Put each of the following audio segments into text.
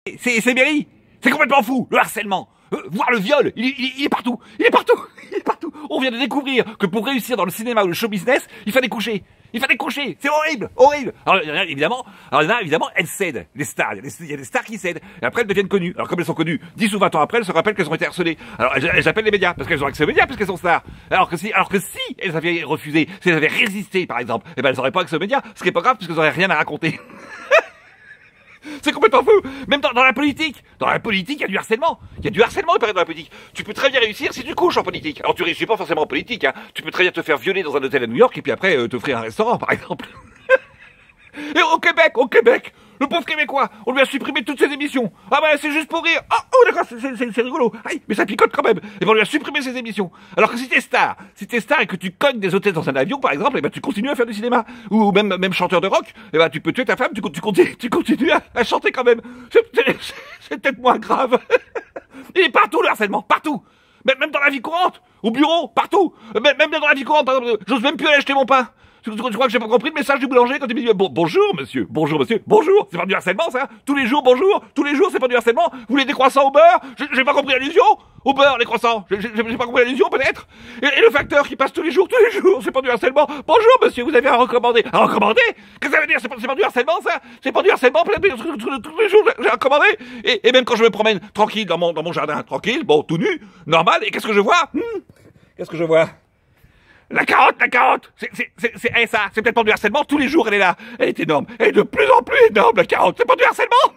C'est Berry. C'est complètement fou, le harcèlement. Voir le viol, il est partout. Il est partout. Il est partout. On vient de découvrir que pour réussir dans le cinéma ou le show business, il fallait coucher. Il fallait coucher. C'est horrible, horrible. Alors, il y en a évidemment, elles cèdent. Les stars, il y a des stars qui cèdent. Et après, elles deviennent connues. Alors, comme elles sont connues, 10 ou 20 ans après, elles se rappellent qu'elles ont été harcelées. Alors, elles appellent les médias, parce qu'elles ont accès aux médias, parce qu'elles sont stars. Alors que si elles avaient refusé, si elles avaient résisté, par exemple, eh ben, elles n'auraient pas accès aux médias. Ce qui est pas grave, parce qu'elles n'auraient rien à raconter. C'est complètement fou. Même dans la politique. Dans la politique, il y a du harcèlement. Il y a du harcèlement, il paraît, dans la politique. Tu peux très bien réussir si tu couches en politique. Alors tu réussis pas forcément en politique, hein. Tu peux très bien te faire violer dans un hôtel à New York et puis après t'offrir un restaurant, par exemple. Et au Québec, le pauvre Québécois, on lui a supprimé toutes ses émissions. Ah bah c'est juste pour rire. Oh d'accord, c'est rigolo. Aïe, mais ça picote quand même. Et ben on lui a supprimé ses émissions. Alors que si t'es star et que tu cognes des hôtels dans un avion, par exemple, et ben tu continues à faire du cinéma. Ou même chanteur de rock, et ben tu peux tuer ta femme, tu continues à chanter quand même. C'est peut-être moins grave. Il est partout le harcèlement, partout. Même dans la vie courante, au bureau, partout. Même dans la vie courante, par exemple, j'ose même plus aller acheter mon pain. Tu crois que j'ai pas compris le message du boulanger quand il me dit bonjour monsieur, c'est pas du harcèlement ça. Tous les jours bonjour, c'est pas du harcèlement. Vous voulez des croissants au beurre? J'ai pas compris l'allusion. Au beurre les croissants, j'ai pas compris l'allusion peut-être. Et le facteur qui passe tous les jours, c'est pas du harcèlement. Bonjour monsieur, vous avez à recommander. À recommander? Qu'est-ce que ça veut dire? C'est pas du harcèlement ça? C'est pas du harcèlement, tous les jours j'ai recommandé. Et même quand je me promène tranquille dans mon jardin, tranquille, bon tout nu, normal, et qu'est-ce que je vois? Qu'est-ce que je vois? La carotte! Ça, c'est peut-être pas du harcèlement, tous les jours elle est là. Elle est énorme, elle est de plus en plus énorme, la carotte, c'est pas du harcèlement!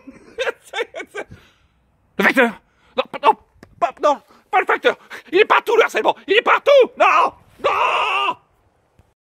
Le facteur! Non, pas le facteur! Il est partout le harcèlement! Il est partout! Non!